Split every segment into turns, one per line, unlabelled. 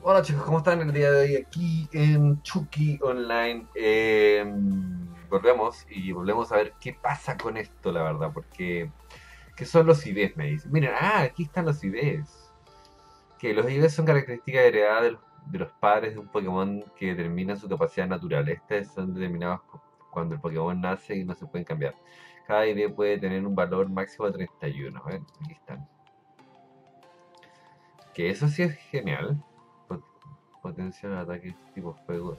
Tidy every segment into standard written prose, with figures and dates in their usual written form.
Hola chicos, ¿cómo están el día de hoy aquí en Chucky Online? Volvemos a ver qué pasa con esto, la verdad, porque ¿qué son los IDs? Me dicen. Miren, aquí están los IDs. Que los IDs son características heredadas de los padres de un Pokémon que determinan su capacidad natural. Estas son determinadas cuando el Pokémon nace y no se pueden cambiar. Cada ID puede tener un valor máximo de 31. Aquí están. Que eso sí es genial. Pot- Potencia de ataque tipo fuego.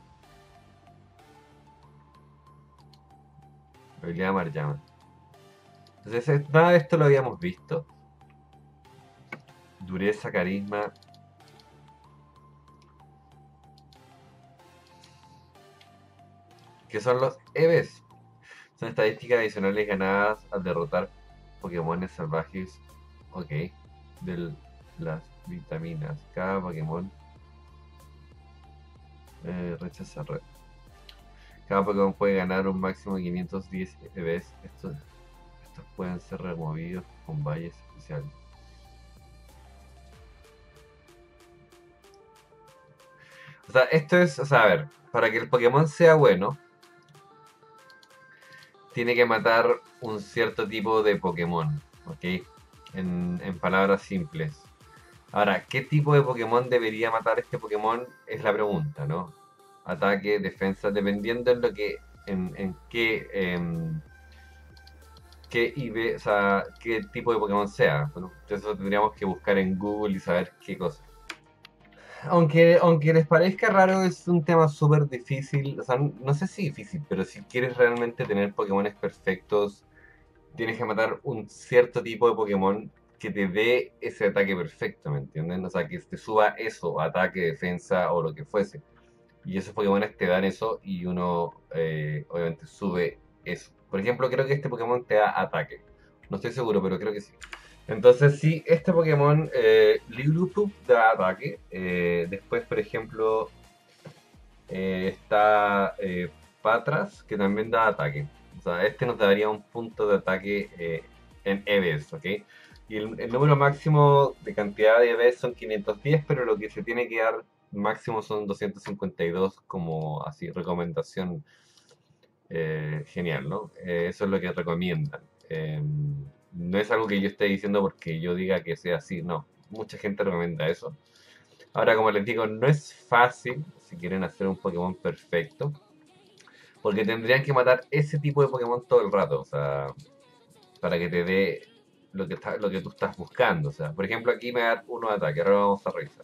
Habilidad Marjama. Entonces, nada de esto lo habíamos visto. Dureza, carisma. ¿Qué son los EVs? Son estadísticas adicionales ganadas al derrotar Pokémones salvajes. Ok. De las vitaminas. Cada Pokémon rechaza red. Cada Pokémon puede ganar un máximo de 510 EVs. Estos pueden ser removidos con valles especiales. O sea, esto es, o sea, a ver, para que el Pokémon sea bueno, tiene que matar un cierto tipo de Pokémon, ¿ok? En palabras simples. Ahora, ¿qué tipo de Pokémon debería matar este Pokémon? Es la pregunta, ¿no? Ataque, defensa, dependiendo en lo que, en qué IV, o sea, qué tipo de Pokémon sea. Bueno, eso tendríamos que buscar en Google y saber qué cosa. Aunque les parezca raro, es un tema súper difícil. O sea, no sé si difícil, pero si quieres realmente tener Pokémones perfectos, tienes que matar un cierto tipo de Pokémon que te dé ese ataque perfecto, ¿me entienden? O sea, que te suba eso, ataque, defensa o lo que fuese. Y esos Pokémon te dan eso y uno obviamente sube eso. Por ejemplo, creo que este Pokémon te da ataque. No estoy seguro, pero creo que sí. Entonces, sí, este Pokémon Liluthup da ataque. Después, por ejemplo, está Patras, que también da ataque. O sea, este nos daría un punto de ataque en EVs, ¿ok? Y el número máximo de cantidad de EVs son 510, pero lo que se tiene que dar máximo son 252 como así recomendación genial, ¿no? Eso es lo que recomiendan. No es algo que yo esté diciendo porque yo diga que sea así, no. Mucha gente recomienda eso. Ahora, como les digo, no es fácil si quieren hacer un Pokémon perfecto, porque tendrían que matar ese tipo de Pokémon todo el rato, o sea, para que te dé lo que tú estás buscando. O sea, por ejemplo, aquí me da uno de ataque, ahora vamos a revisar.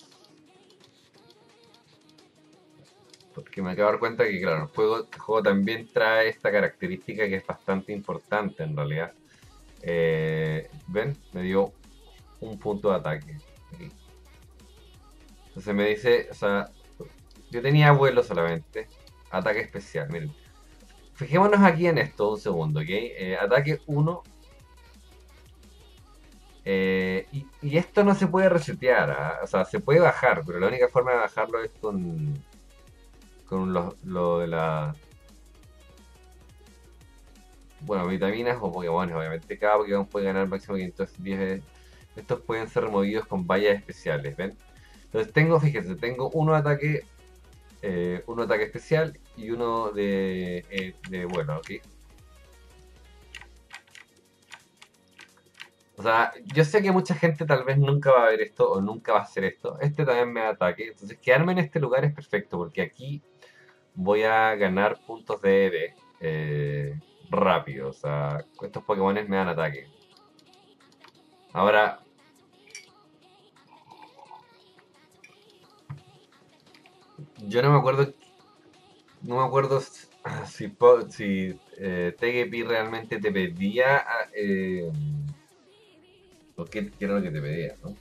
Porque me acabo de dar cuenta que, claro, el juego también trae esta característica que es bastante importante en realidad. ¿Ven? Me dio un punto de ataque. Aquí. Entonces me dice, o sea, yo tenía vuelo solamente, ataque especial, miren. Fijémonos aquí en esto un segundo, ¿ok? Ataque uno. Y esto no se puede resetear, ¿ah? O sea, se puede bajar, pero la única forma de bajarlo es con lo de la. Bueno, vitaminas o Pokémon, obviamente. Cada Pokémon puede ganar máximo 510. Estos pueden ser removidos con vallas especiales, ¿ven? Entonces tengo, fíjense, tengo uno ataque especial y uno de vuelo, ¿ok? O sea, yo sé que mucha gente tal vez nunca va a ver esto o nunca va a hacer esto. Este también me da ataque. Entonces, quedarme en este lugar es perfecto porque aquí voy a ganar puntos de EV rápido. O sea, estos Pokémones me dan ataque. Ahora, yo no me acuerdo si Togepi realmente te pedía o qué era lo que te pedía, ¿no?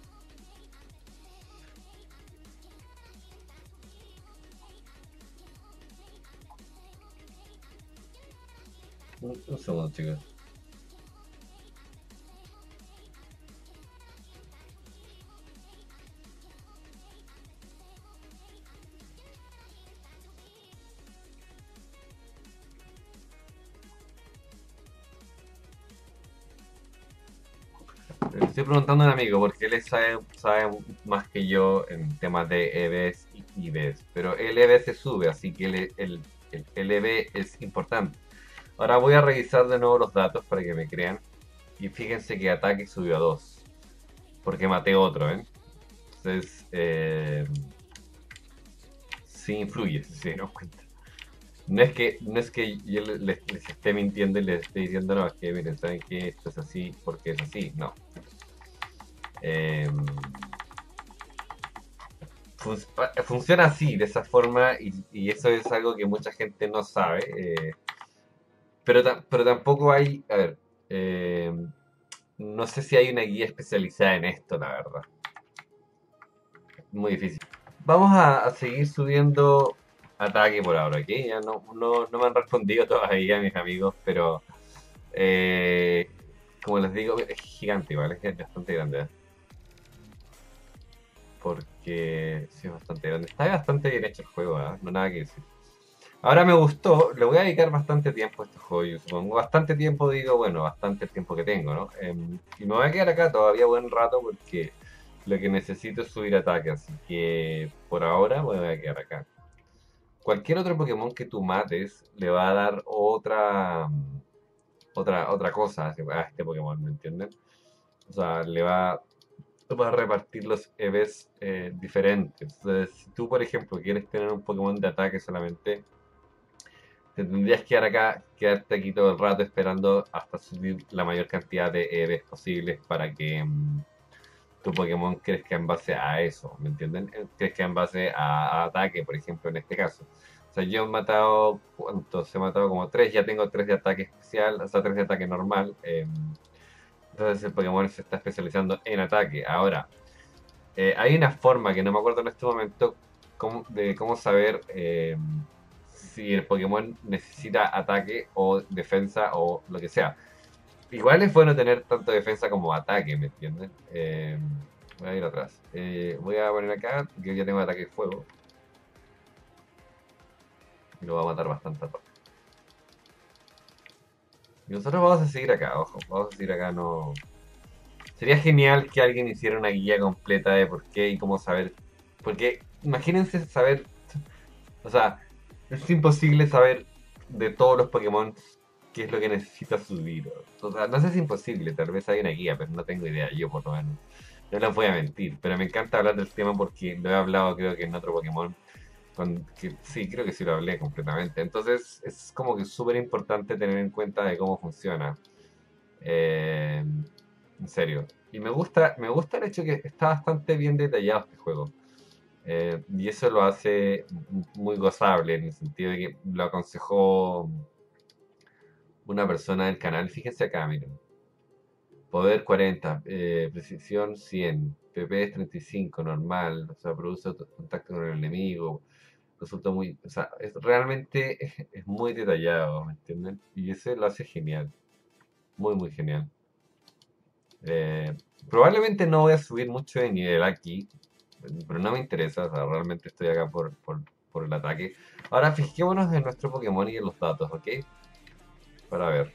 Un segundo, chicos. Estoy preguntando a un amigo porque él sabe más que yo en temas de EVs y IVs. Pero el EV se sube, así que el EV es importante. Ahora voy a revisar de nuevo los datos para que me crean. Y fíjense que ataque subió a 2. Porque maté otro, ¿eh? Entonces, sí influye, si se dieron cuenta. No es que yo les esté mintiendo y les esté diciendo, no, es que miren, saben que esto es así porque es así. No. Eh, funciona así, de esa forma, y eso es algo que mucha gente no sabe. Pero tampoco hay, a ver, eh, no sé si hay una guía especializada en esto, la verdad. Muy difícil. Vamos a seguir subiendo ataque por ahora, ¿ok? Ya no me han respondido todavía mis amigos, pero como les digo, es gigante igual, es bastante grande, ¿eh? Porque sí, es bastante grande. Está bastante bien hecho el juego, ¿eh? No nada que decir. Ahora me gustó, le voy a dedicar bastante tiempo a este juego, yo supongo. Bastante tiempo, digo, bueno, bastante el tiempo que tengo, ¿no? Y me voy a quedar acá todavía buen rato porque lo que necesito es subir ataque, así que por ahora me voy a quedar acá. Cualquier otro Pokémon que tú mates le va a dar otra cosa a este Pokémon, ¿me entienden? O sea, va a repartir los EVs diferentes. Entonces, si tú, por ejemplo, quieres tener un Pokémon de ataque solamente, te tendrías que quedarte aquí todo el rato esperando hasta subir la mayor cantidad de EVs posibles para que tu Pokémon crezca en base a eso, ¿me entienden? Crezca en base a ataque, por ejemplo, en este caso. O sea, yo he matado, ¿cuántos? He matado como 3, ya tengo 3 de ataque especial, o sea, 3 de ataque normal. Entonces el Pokémon se está especializando en ataque. Ahora, hay una forma que no me acuerdo en este momento de cómo saber si el Pokémon necesita ataque o defensa o lo que sea. Igual es bueno tener tanto defensa como ataque, ¿me entienden? Voy a ir atrás. Voy a poner acá, que ya tengo ataque de fuego. Y lo va a matar bastante rápido. Y nosotros vamos a seguir acá, ojo. Vamos a seguir acá, no. Sería genial que alguien hiciera una guía completa de por qué y cómo saber. Porque imagínense saber. O sea, es imposible saber de todos los Pokémon qué es lo que necesita subir. O sea, no sé si es imposible, tal vez hay una guía, pero no tengo idea, yo por lo menos. No les voy a mentir, pero me encanta hablar del tema porque lo he hablado creo que en otro Pokémon. Sí, creo que sí lo hablé completamente. Entonces es como que súper importante tener en cuenta de cómo funciona. Eh, en serio. Y me gusta el hecho que está bastante bien detallado este juego. Y eso lo hace muy gozable en el sentido de que lo aconsejó una persona del canal. Fíjense acá, miren. Poder 40, precisión 100, PP es 35, normal, o sea, produce contacto con el enemigo, resulta muy, o sea, realmente es muy detallado, ¿me entienden? Y eso lo hace genial, muy, muy genial. Eh, Probablemente no voy a subir mucho de nivel aquí, pero no me interesa, o sea, realmente estoy acá por el ataque. Ahora fijémonos en nuestro Pokémon y en los datos, ¿ok? Para ver.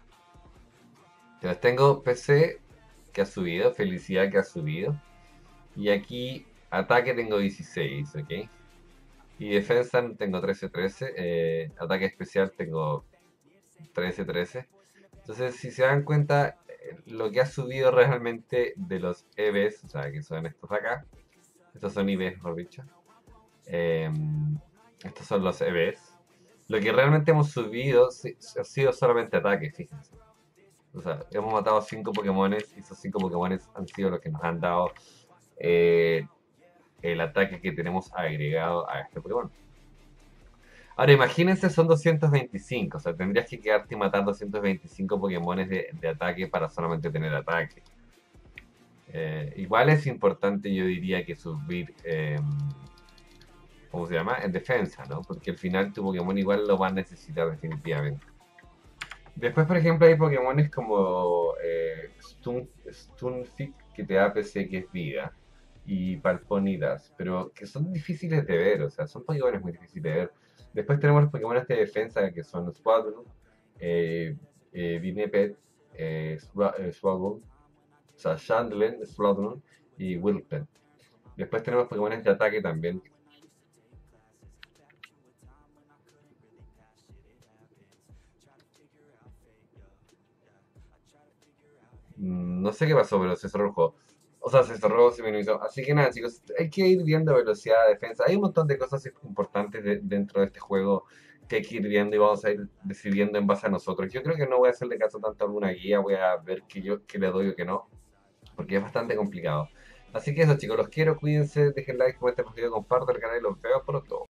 Entonces tengo PC que ha subido, felicidad que ha subido. Y aquí ataque tengo 16, ¿ok? Y defensa tengo 13-13. Ataque especial tengo 13-13. Entonces, si se dan cuenta, lo que ha subido realmente de los EVs, o sea, que son estos de acá, estos son IVs, mejor dicho, eh, estos son los EVs, lo que realmente hemos subido ha sido solamente ataque, fíjense. O sea, hemos matado 5 Pokémones y esos 5 Pokémones han sido los que nos han dado eh, el ataque que tenemos agregado a este Pokémon. Ahora imagínense, son 225, o sea, tendrías que quedarte y matar 225 Pokémones de ataque para solamente tener ataque. Igual es importante, yo diría, que subir, ¿cómo se llama? En defensa, ¿no? Porque al final tu Pokémon igual lo va a necesitar definitivamente. Después, por ejemplo, hay Pokémones como Stunfisk, que te da PC, que es vida, y Palponidas, pero que son difíciles de ver, o sea, son Pokémones muy difíciles de ver. Después tenemos los Pokémones de defensa, que son Squadron, Vinepet, Swaggle, O sea, Chandler, Slowthorn y Wilton. Después tenemos Pokémon de ataque también. No sé qué pasó, pero se cerró el juego. O sea, se cerró, se minimizó. Así que nada, chicos, hay que ir viendo velocidad de defensa. Hay un montón de cosas importantes dentro de este juego que hay que ir viendo y vamos a ir decidiendo en base a nosotros. Yo creo que no voy a hacerle caso tanto a alguna guía, voy a ver qué le doy o qué no, porque es bastante complicado. Así que eso, chicos, los quiero, cuídense, dejen like, comenten el video, compartan el canal y los veo pronto.